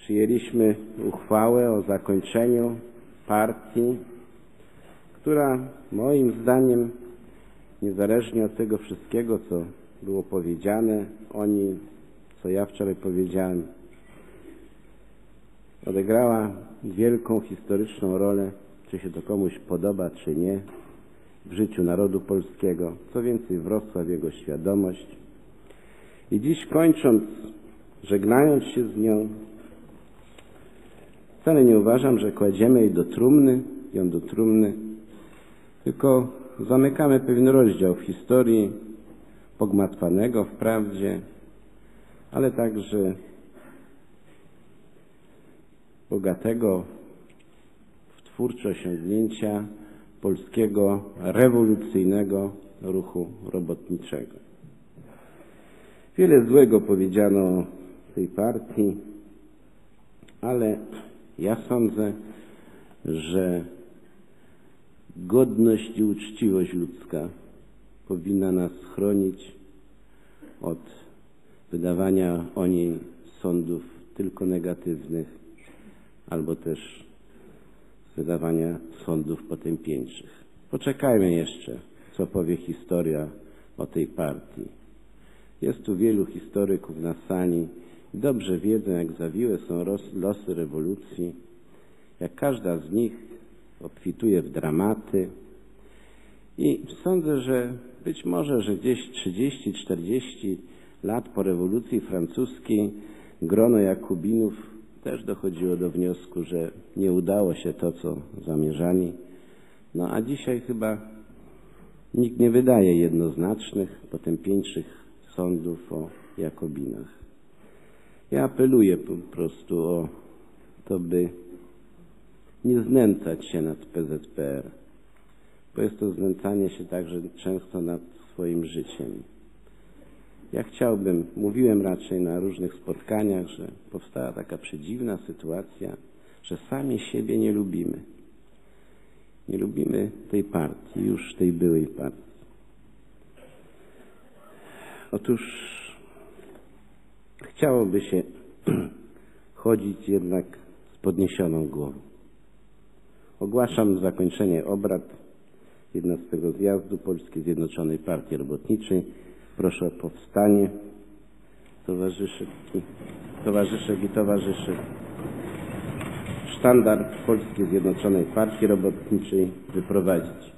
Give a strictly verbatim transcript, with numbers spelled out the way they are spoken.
przyjęliśmy uchwałę o zakończeniu partii, która moim zdaniem, niezależnie od tego wszystkiego, co było powiedziane o niej, co ja wczoraj powiedziałem, odegrała wielką historyczną rolę, czy się to komuś podoba, czy nie, w życiu narodu polskiego. Co więcej, wrosła w jego świadomość. I dziś, kończąc, żegnając się z nią, wcale nie uważam, że kładziemy jej do trumny, ją do trumny, tylko zamykamy pewien rozdział w historii, pogmatwanego wprawdzie, ale także bogatego w twórcze osiągnięcia polskiego rewolucyjnego ruchu robotniczego. Wiele złego powiedziano o tej partii, ale ja sądzę, że godność i uczciwość ludzka powinna nas chronić od wydawania o niej sądów tylko negatywnych, albo też wydawania sądów potępieńczych. Poczekajmy jeszcze, co powie historia o tej partii. Jest tu wielu historyków na sali i dobrze wiedzą, jak zawiłe są losy rewolucji, jak każda z nich obfituje w dramaty i sądzę, że być może, że gdzieś trzydzieści czterdzieści lat po rewolucji francuskiej grono Jakubinów też dochodziło do wniosku, że nie udało się to, co zamierzali. No a dzisiaj chyba nikt nie wydaje jednoznacznych, potępieńczych sądów o Jakobinach. Ja apeluję po prostu o to, by nie znęcać się nad P Z P R, bo jest to znęcanie się także często nad swoim życiem. Ja chciałbym, mówiłem raczej na różnych spotkaniach, że powstała taka przedziwna sytuacja, że sami siebie nie lubimy. Nie lubimy tej partii, już tej byłej partii. Otóż chciałoby się chodzić jednak z podniesioną głową. Ogłaszam zakończenie obrad jedenastego zjazdu Polskiej Zjednoczonej Partii Robotniczej. Proszę o powstanie towarzyszek i towarzyszek i towarzyszy. Sztandar Polskiej Zjednoczonej Partii Robotniczej wyprowadzić.